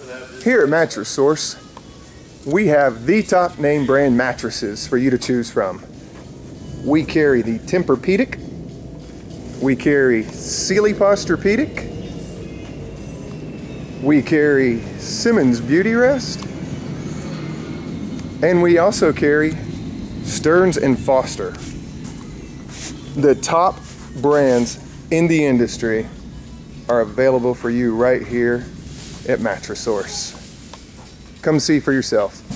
Here at Mattress Source, we have the top name brand mattresses for you to choose from. We carry the Tempur-Pedic, we carry Sealy Posturepedic, we carry Simmons Beauty Rest, and we also carry Stearns & Foster. The top brands in the industry are available for you right here at Mattress Source. Come see for yourself.